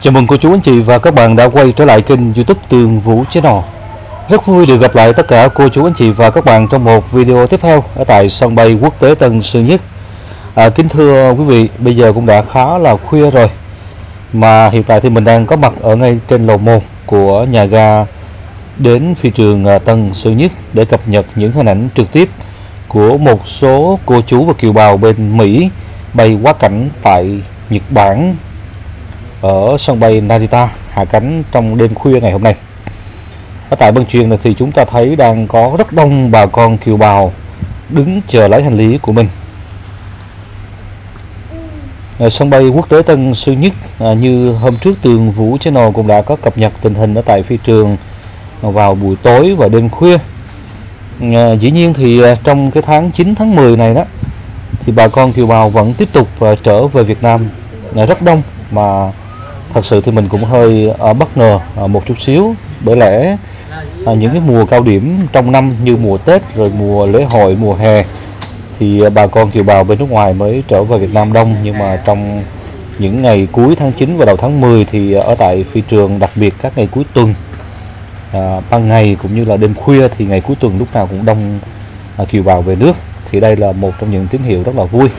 Chào mừng cô chú anh chị và các bạn đã quay trở lại kênh YouTube Tường Vũ Channel. Rất vui được gặp lại tất cả cô chú anh chị và các bạn trong một video tiếp theo ở tại sân bay quốc tế Tân Sơn Nhất. Kính thưa quý vị, bây giờ cũng đã khá là khuya rồi, mà hiện tại thì mình đang có mặt ở ngay trên lầu 1 của nhà ga đến phi trường Tân Sơn Nhất để cập nhật những hình ảnh trực tiếp của một số cô chú và kiều bào bên Mỹ bay quá cảnh tại Nhật Bản ở sân bay Narita hạ cánh trong đêm khuya ngày hôm nay. Ở tại băng chuyền này thì chúng ta thấy đang có rất đông bà con kiều bào đứng chờ lấy hành lý của mình. Ở sân bay quốc tế Tân Sơn Nhất, như hôm trước Tường Vũ Channel cũng đã có cập nhật tình hình ở tại phi trường vào buổi tối và đêm khuya. Dĩ nhiên thì trong cái tháng 9 tháng 10 này đó thì bà con kiều bào vẫn tiếp tục trở về Việt Nam rất đông, mà thật sự thì mình cũng hơi bất ngờ một chút xíu, bởi lẽ những cái mùa cao điểm trong năm như mùa Tết rồi mùa lễ hội, mùa hè thì bà con kiều bào bên nước ngoài mới trở về Việt Nam đông, nhưng mà trong những ngày cuối tháng 9 và đầu tháng 10 thì ở tại phi trường, đặc biệt các ngày cuối tuần, ban ngày cũng như là đêm khuya thì ngày cuối tuần lúc nào cũng đông kiều bào về nước, thì đây là một trong những tín hiệu rất là vui.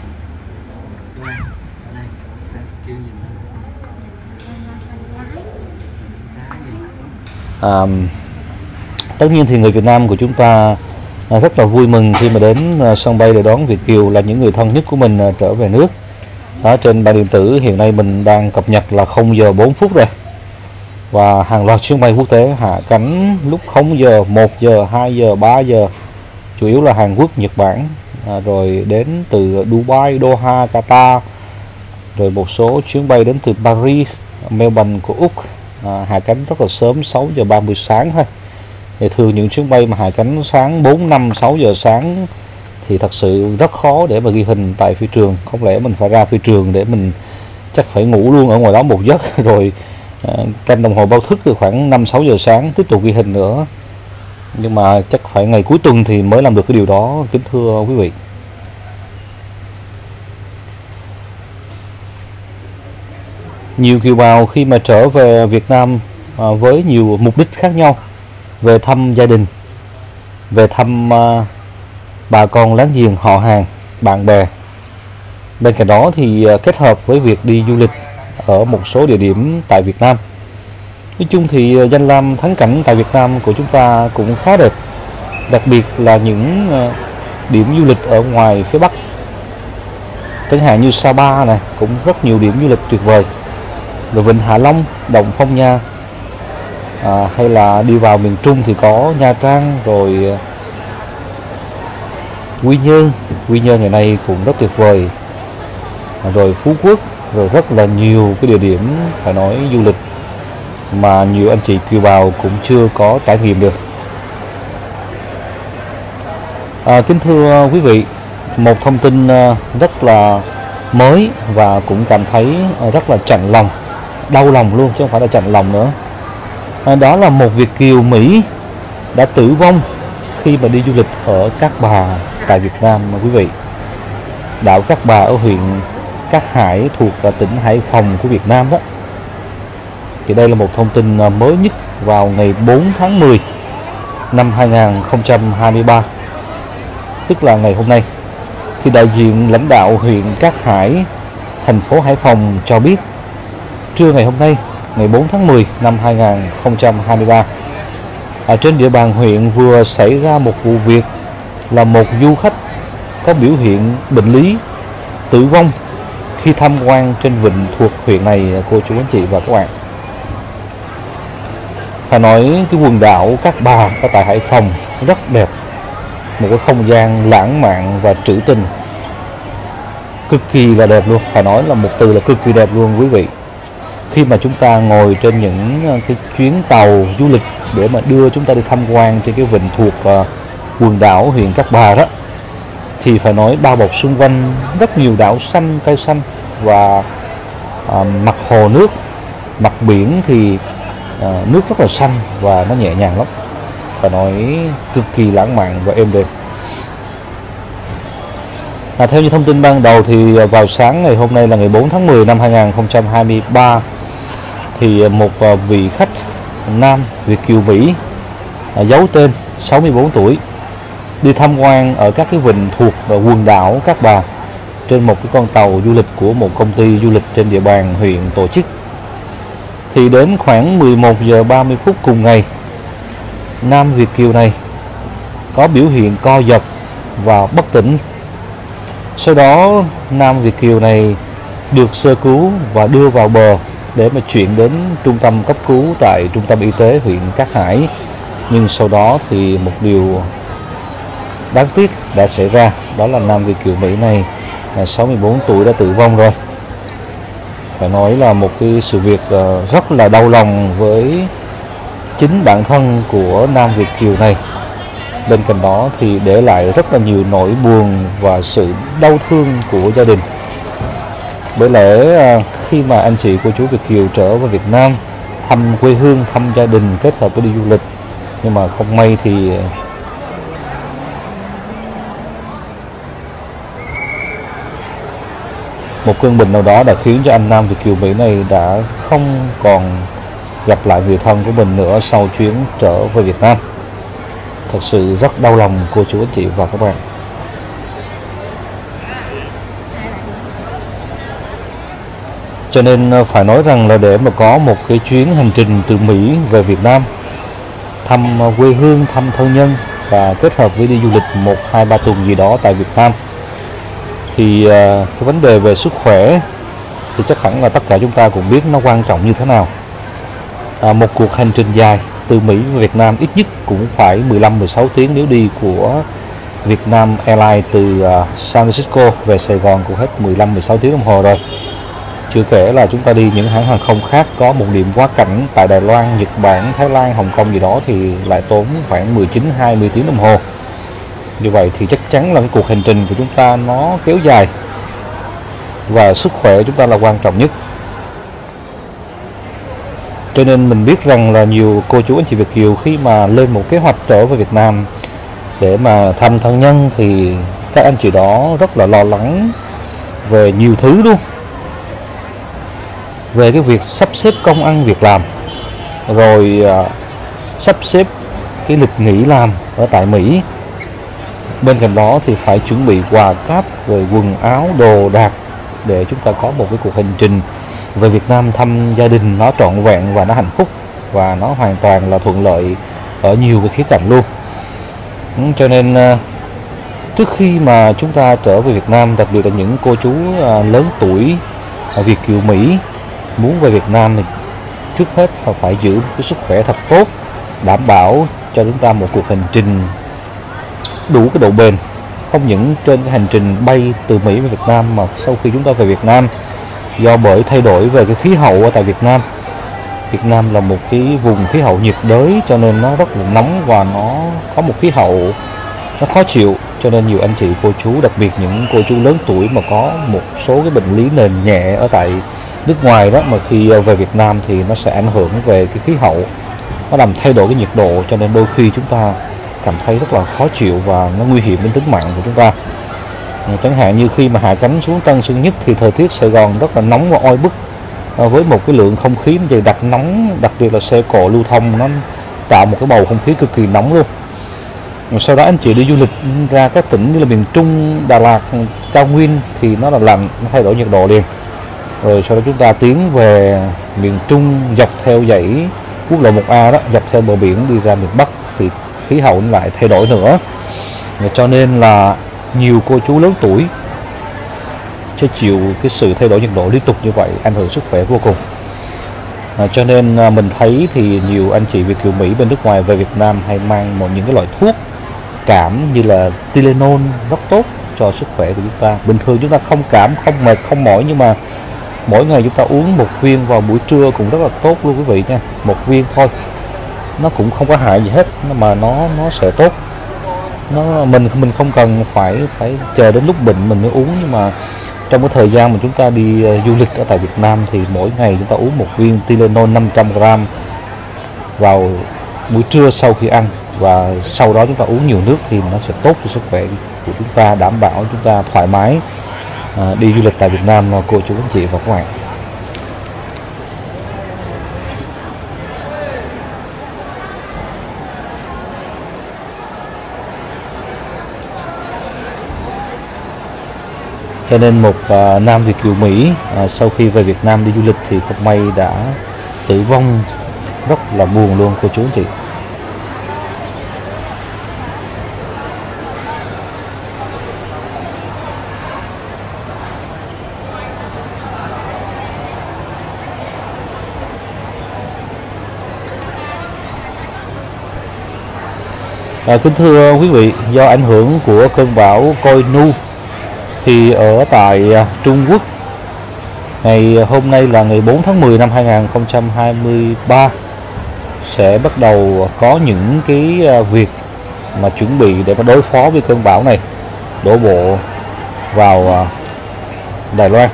Tất nhiên thì người Việt Nam của chúng ta rất là vui mừng khi mà đến sân bay để đón Việt kiều là những người thân nhất của mình trở về nước. Trên bảng điện tử hiện nay mình đang cập nhật là 0 giờ 4 phút rồi, và hàng loạt chuyến bay quốc tế hạ cánh lúc 0 giờ, 1 giờ, 2 giờ, 3 giờ, chủ yếu là Hàn Quốc, Nhật Bản, rồi đến từ Dubai, Doha, Qatar, rồi một số chuyến bay đến từ Paris, Melbourne của Úc, hạ cánh rất là sớm, 6 giờ 30 sáng thôi. Thì thường những chuyến bay mà hạ cánh sáng 4, 5, 6 giờ sáng thì thật sự rất khó để mà ghi hình tại phi trường. Không lẽ mình phải ra phi trường để mình chắc phải ngủ luôn ở ngoài đó một giấc rồi canh đồng hồ báo thức từ khoảng 5, 6 giờ sáng tiếp tục ghi hình nữa. Nhưng mà chắc phải ngày cuối tuần thì mới làm được cái điều đó, kính thưa quý vị. Nhiều kiều bào khi mà trở về Việt Nam với nhiều mục đích khác nhau, về thăm gia đình, về thăm bà con láng giềng, họ hàng, bạn bè. Bên cạnh đó thì kết hợp với việc đi du lịch ở một số địa điểm tại Việt Nam. Nói chung thì danh lam thắng cảnh tại Việt Nam của chúng ta cũng khá đẹp, đặc biệt là những điểm du lịch ở ngoài phía Bắc, chẳng hạn như Sapa này, cũng rất nhiều điểm du lịch tuyệt vời, rồi Vịnh Hạ Long, Động Phong Nha, hay là đi vào miền Trung thì có Nha Trang, rồi Quy Nhơn ngày nay cũng rất tuyệt vời, rồi Phú Quốc, rồi rất là nhiều cái địa điểm phải nói du lịch mà nhiều anh chị kiều bào cũng chưa có trải nghiệm được. Kính thưa quý vị, một thông tin rất là mới và cũng cảm thấy rất là chạnh lòng, đau lòng luôn chứ không phải là chạnh lòng nữa. Đó là một Việt kiều Mỹ đã tử vong khi mà đi du lịch ở Cát Bà tại Việt Nam quý vị. Đảo Cát Bà ở huyện Cát Hải thuộc tỉnh Hải Phòng của Việt Nam đó. Thì đây là một thông tin mới nhất vào ngày 4 tháng 10 năm 2023, tức là ngày hôm nay. Thì đại diện lãnh đạo huyện Cát Hải, thành phố Hải Phòng cho biết trưa ngày hôm nay, ngày 4 tháng 10 năm 2023, trên địa bàn huyện vừa xảy ra một vụ việc là một du khách có biểu hiện bệnh lý tử vong khi tham quan trên vịnh thuộc huyện này, cô chú anh chị và các bạn. Phải nói cái quần đảo Cát Bà ở tại Hải Phòng rất đẹp, một cái không gian lãng mạn và trữ tình, cực kỳ là đẹp luôn, phải nói là một từ là cực kỳ đẹp luôn quý vị. Khi mà chúng ta ngồi trên những cái chuyến tàu du lịch để mà đưa chúng ta đi tham quan trên cái vịnh thuộc quần đảo huyện Cát Bà đó, thì phải nói bao bọc xung quanh rất nhiều đảo xanh, cây xanh, và mặt hồ nước, mặt biển thì nước rất là xanh và nó nhẹ nhàng lắm, phải nói cực kỳ lãng mạn và êm đềm. Theo như thông tin ban đầu thì vào sáng ngày hôm nay là ngày 4 tháng 10 năm 2023 thì một vị khách nam Việt kiều Mỹ giấu tên 64 tuổi đi tham quan ở các cái vịnh thuộc quần đảo Cát Bà trên một cái con tàu du lịch của một công ty du lịch trên địa bàn huyện tổ chức. Thì đến khoảng 11 giờ 30 phút cùng ngày, nam Việt kiều này có biểu hiện co giật và bất tỉnh. Sau đó nam Việt kiều này được sơ cứu và đưa vào bờ để mà chuyển đến trung tâm cấp cứu tại trung tâm y tế huyện Cát Hải. Nhưng sau đó thì một điều đáng tiếc đã xảy ra, đó là nam Việt kiều Mỹ này 64 tuổi đã tử vong rồi. Phải nói là một cái sự việc rất là đau lòng với chính bản thân của nam Việt kiều này. Bên cạnh đó thì để lại rất là nhiều nỗi buồn và sự đau thương của gia đình. Bởi lẽ khi mà anh chị cô chú Việt kiều trở về Việt Nam thăm quê hương, thăm gia đình kết hợp với đi du lịch, nhưng mà không may thì một cơn bệnh nào đó đã khiến cho anh nam Việt kiều Mỹ này đã không còn gặp lại người thân của mình nữa sau chuyến trở về Việt Nam. Thật sự rất đau lòng cô chú anh chị và các bạn. Cho nên phải nói rằng là để mà có một cái chuyến hành trình từ Mỹ về Việt Nam, thăm quê hương, thăm thân nhân và kết hợp với đi du lịch 1, 2, 3 tuần gì đó tại Việt Nam, thì cái vấn đề về sức khỏe thì chắc hẳn là tất cả chúng ta cũng biết nó quan trọng như thế nào. Một cuộc hành trình dài từ Mỹ về Việt Nam ít nhất cũng phải 15-16 tiếng nếu đi của Vietnam Airlines từ San Francisco về Sài Gòn cũng hết 15-16 tiếng đồng hồ rồi. Chưa kể là chúng ta đi những hãng hàng không khác có một điểm quá cảnh tại Đài Loan, Nhật Bản, Thái Lan, Hồng Kông gì đó thì lại tốn khoảng 19-20 tiếng đồng hồ. Như vậy thì chắc chắn là cái cuộc hành trình của chúng ta nó kéo dài và sức khỏe chúng ta là quan trọng nhất. Cho nên mình biết rằng là nhiều cô chú anh chị Việt kiều khi mà lên một kế hoạch trở về Việt Nam để mà thăm thân nhân thì các anh chị đó rất là lo lắng về nhiều thứ luôn. Về cái việc sắp xếp công ăn việc làm, rồi sắp xếp cái lịch nghỉ làm ở tại Mỹ. Bên cạnh đó thì phải chuẩn bị quà cáp về quần áo, đồ đạc để chúng ta có một cái cuộc hành trình về Việt Nam thăm gia đình nó trọn vẹn và nó hạnh phúc và nó hoàn toàn là thuận lợi ở nhiều cái khía cạnh luôn. Cho nên trước khi mà chúng ta trở về Việt Nam, đặc biệt là những cô chú lớn tuổi Việt kiều Mỹ muốn về Việt Nam thì trước hết phải giữ cái sức khỏe thật tốt, đảm bảo cho chúng ta một cuộc hành trình đủ cái độ bền, không những trên cái hành trình bay từ Mỹ về Việt Nam mà sau khi chúng ta về Việt Nam, do bởi thay đổi về cái khí hậu ở tại Việt Nam. Việt Nam là một cái vùng khí hậu nhiệt đới cho nên nó rất là nóng và nó có một khí hậu nó khó chịu, cho nên nhiều anh chị cô chú, đặc biệt những cô chú lớn tuổi mà có một số cái bệnh lý nền nhẹ ở tại nước ngoài đó, mà khi về Việt Nam thì nó sẽ ảnh hưởng về cái khí hậu, nó làm thay đổi cái nhiệt độ, cho nên đôi khi chúng ta cảm thấy rất là khó chịu và nó nguy hiểm đến tính mạng của chúng ta. Chẳng hạn như khi mà hạ cánh xuống Tân Sơn Nhất thì thời tiết Sài Gòn rất là nóng và oi bức, với một cái lượng không khí dày đặc nóng, đặc biệt là xe cộ lưu thông, nó tạo một cái bầu không khí cực kỳ nóng luôn. Sau đó anh chị đi du lịch ra các tỉnh như là miền Trung, Đà Lạt, Cao Nguyên thì nó là làm nó thay đổi nhiệt độ liền. Rồi sau đó chúng ta tiến về miền Trung dọc theo dãy quốc lộ 1A đó, dọc theo bờ biển đi ra miền Bắc thì khí hậu nó lại thay đổi nữa. Cho nên là nhiều cô chú lớn tuổi sẽ chịu cái sự thay đổi nhiệt độ liên tục như vậy, ảnh hưởng sức khỏe vô cùng. Cho nên mình thấy thì nhiều anh chị Việt kiều Mỹ bên nước ngoài về Việt Nam hay mang những cái loại thuốc cảm như là Tylenol rất tốt cho sức khỏe của chúng ta. Bình thường chúng ta không cảm, không mệt, không mỏi, nhưng mà mỗi ngày chúng ta uống một viên vào buổi trưa cũng rất là tốt luôn quý vị nha. Một viên thôi, nó cũng không có hại gì hết, mà nó sẽ tốt. Mình không cần phải chờ đến lúc bệnh mình mới uống, nhưng mà trong cái thời gian mà chúng ta đi du lịch ở tại Việt Nam thì mỗi ngày chúng ta uống một viên Tylenol 500g vào buổi trưa sau khi ăn, và sau đó chúng ta uống nhiều nước thì nó sẽ tốt cho sức khỏe của chúng ta, đảm bảo chúng ta thoải mái đi du lịch tại Việt Nam cô chú anh chị và các bạn. Cho nên một nam Việt kiều Mỹ sau khi về Việt Nam đi du lịch thì không may đã tử vong, rất là buồn luôn cô chú anh chị. Kính thưa quý vị, do ảnh hưởng của cơn bão Koinu thì ở tại Trung Quốc, ngày hôm nay là ngày 4 tháng 10 năm 2023 sẽ bắt đầu có những cái việc mà chuẩn bị để mà đối phó với cơn bão này đổ bộ vào Đài Loan.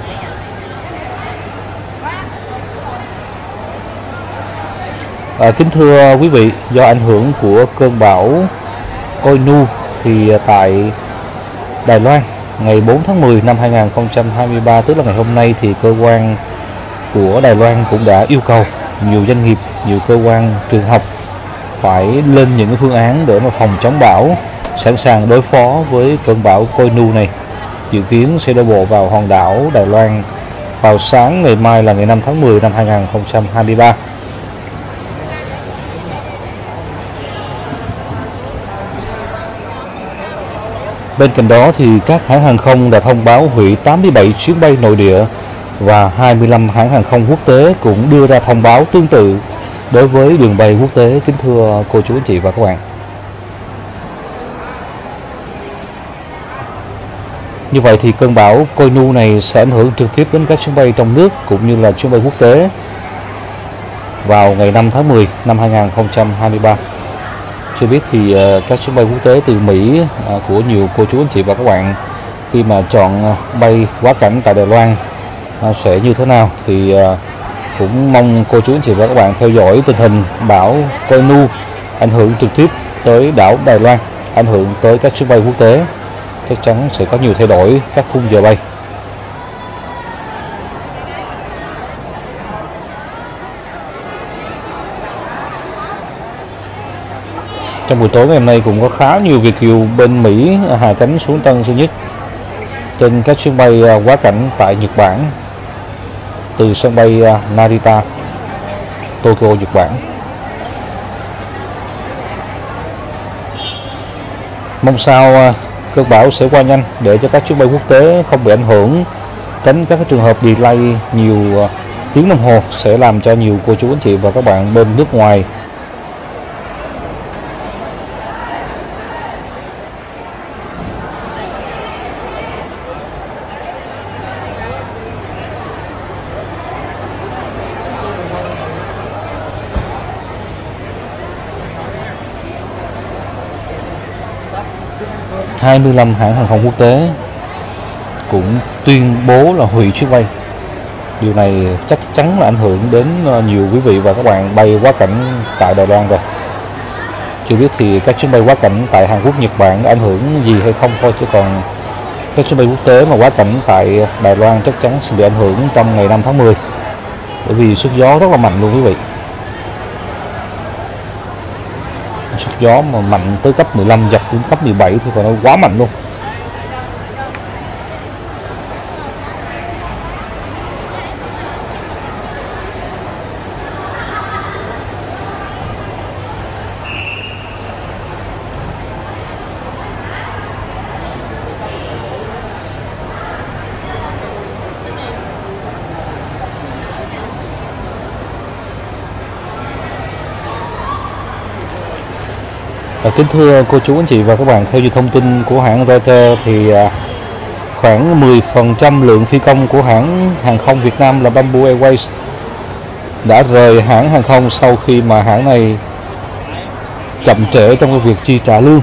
Kính thưa quý vị, do ảnh hưởng của cơn bão Koinu thì tại Đài Loan ngày 4 tháng 10 năm 2023, tức là ngày hôm nay, thì cơ quan của Đài Loan cũng đã yêu cầu nhiều doanh nghiệp, nhiều cơ quan, trường học phải lên những cái phương án để mà phòng chống bão, sẵn sàng đối phó với cơn bão Koinu này. Dự kiến sẽ đổ bộ vào hòn đảo Đài Loan vào sáng ngày mai là ngày 5 tháng 10 năm 2023. Bên cạnh đó thì các hãng hàng không đã thông báo hủy 87 chuyến bay nội địa và 25 hãng hàng không quốc tế cũng đưa ra thông báo tương tự đối với đường bay quốc tế. Kính thưa cô chú anh chị và các bạn. Như vậy thì cơn bão Koinu này sẽ ảnh hưởng trực tiếp đến các chuyến bay trong nước cũng như là chuyến bay quốc tế vào ngày 5 tháng 10 năm 2023. Chưa biết thì các chuyến bay quốc tế từ Mỹ của nhiều cô chú anh chị và các bạn khi mà chọn bay quá cảnh tại Đài Loan sẽ như thế nào, thì cũng mong cô chú anh chị và các bạn theo dõi tình hình bão Koinu ảnh hưởng trực tiếp tới đảo Đài Loan, ảnh hưởng tới các chuyến bay quốc tế. Chắc chắn sẽ có nhiều thay đổi các khung giờ bay. Trong buổi tối ngày hôm nay cũng có khá nhiều Việt kiều bên Mỹ hạ cánh xuống Tân Sơn Nhất trên các chuyến bay quá cảnh tại Nhật Bản từ sân bay Narita, Tokyo, Nhật Bản. Mong sao cơn bão sẽ qua nhanh để cho các chuyến bay quốc tế không bị ảnh hưởng, tránh các trường hợp delay nhiều tiếng đồng hồ sẽ làm cho nhiều cô chú anh chị và các bạn bên nước ngoài – 25 hãng hàng không quốc tế cũng tuyên bố là hủy chuyến bay. Điều này chắc chắn là ảnh hưởng đến nhiều quý vị và các bạn bay quá cảnh tại Đài Loan rồi. Chưa biết thì các chuyến bay quá cảnh tại Hàn Quốc, Nhật Bản đã ảnh hưởng gì hay không thôi, chứ còn các chuyến bay quốc tế mà quá cảnh tại Đài Loan chắc chắn sẽ bị ảnh hưởng trong ngày 5 tháng 10, bởi vì sức gió rất là mạnh luôn quý vị. Sức gió mà mạnh tới cấp 15 giật đến cấp 17 thì còn nó quá mạnh luôn. Kính thưa cô chú anh chị và các bạn, theo như thông tin của hãng Reuters thì khoảng 10% lượng phi công của hãng hàng không Việt Nam là Bamboo Airways đã rời hãng hàng không sau khi mà hãng này chậm trễ trong cái việc chi trả lương.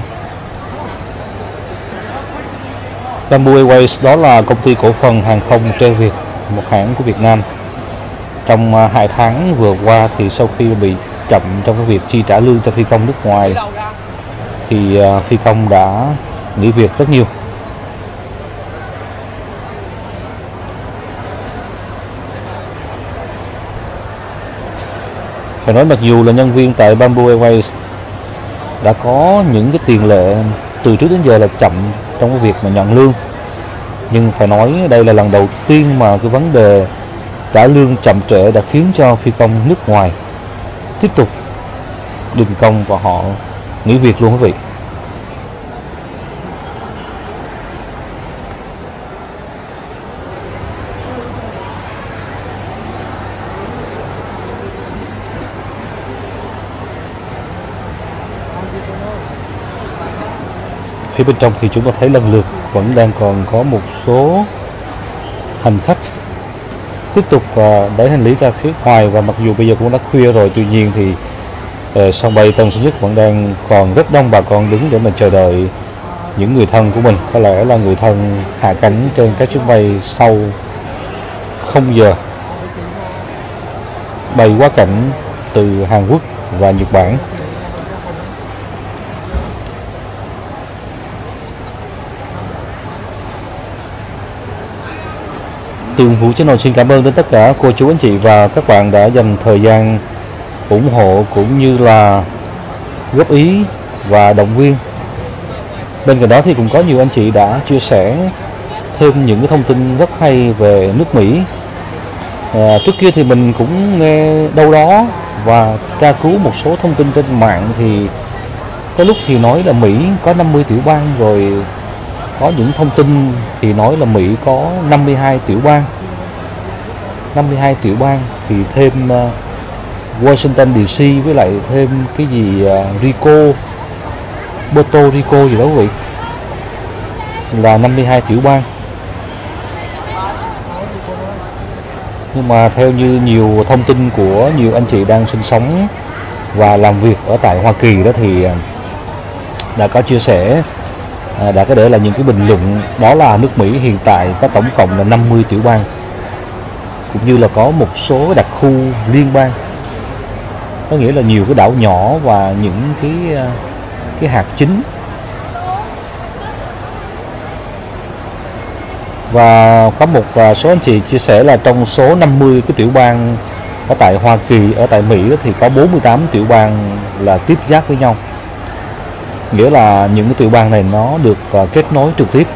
Bamboo Airways đó là công ty cổ phần hàng không Tre Việt, một hãng của Việt Nam. Trong 2 tháng vừa qua thì sau khi bị chậm trong cái việc chi trả lương cho phi công nước ngoài thì phi công đã nghỉ việc rất nhiều. Phải nói mặc dù là nhân viên tại Bamboo Airways đã có những cái tiền lệ từ trước đến giờ là chậm trong cái việc mà nhận lương, Nhưng phải nói đây là lần đầu tiên mà cái vấn đề trả lương chậm trễ đã khiến cho phi công nước ngoài tiếp tục đình công và họ nghỉ việc luôn quý vị. Phía bên trong thì chúng ta thấy lần lượt vẫn đang còn có một số hành khách tiếp tục đẩy hành lý ra phía ngoài, và mặc dù bây giờ cũng đã khuya rồi, tuy nhiên thì sân bay Tân Sơn Nhất vẫn đang còn rất đông bà con đứng để mình chờ đợi những người thân của mình. Có lẽ là người thân hạ cánh trên các chuyến bay sau 0 giờ bay quá cảnh từ Hàn Quốc và Nhật Bản. Tường Vũ Channel xin cảm ơn đến tất cả cô chú anh chị và các bạn đã dành thời gian ủng hộ cũng như là góp ý và động viên. Bên cạnh đó thì cũng có nhiều anh chị đã chia sẻ thêm những cái thông tin rất hay về nước Mỹ. Trước kia thì mình cũng nghe đâu đó và tra cứu một số thông tin trên mạng, thì có lúc thì nói là Mỹ có 50 tiểu bang, rồi có những thông tin thì nói là Mỹ có 52 tiểu bang. 52 tiểu bang thì thêm Washington DC với lại thêm cái gì Puerto Rico gì đó quý vị, là 52 tiểu bang. Nhưng mà theo như nhiều thông tin của nhiều anh chị đang sinh sống và làm việc ở tại Hoa Kỳ đó, thì đã có chia sẻ, đã có để lại những cái bình luận, đó là nước Mỹ hiện tại có tổng cộng là 50 tiểu bang, cũng như là có một số đặc khu liên bang, có nghĩa là nhiều cái đảo nhỏ và những cái hạt chính. Và có một số anh chị chia sẻ là trong số 50 cái tiểu bang ở tại Hoa Kỳ, ở tại Mỹ thì có 48 tiểu bang là tiếp giáp với nhau, nghĩa là những cái tiểu bang này nó được kết nối trực tiếp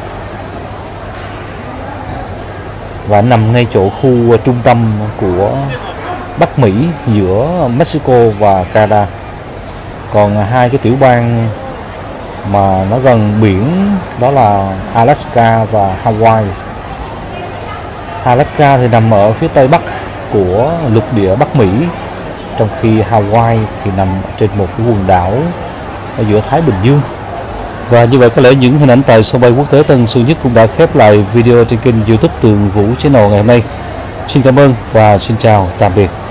và nằm ngay chỗ khu trung tâm của Bắc Mỹ giữa Mexico và Canada. Còn hai cái tiểu bang mà nó gần biển đó là Alaska và Hawaii. Alaska thì nằm ở phía tây bắc của lục địa Bắc Mỹ, trong khi Hawaii thì nằm trên một cái quần đảo ở giữa Thái Bình Dương. Và như vậy có lẽ những hình ảnh tại sân bay quốc tế Tân Sơn Nhất cũng đã khép lại video trên kênh YouTube Tường Vũ Channel ngày hôm nay. Xin cảm ơn và xin chào tạm biệt.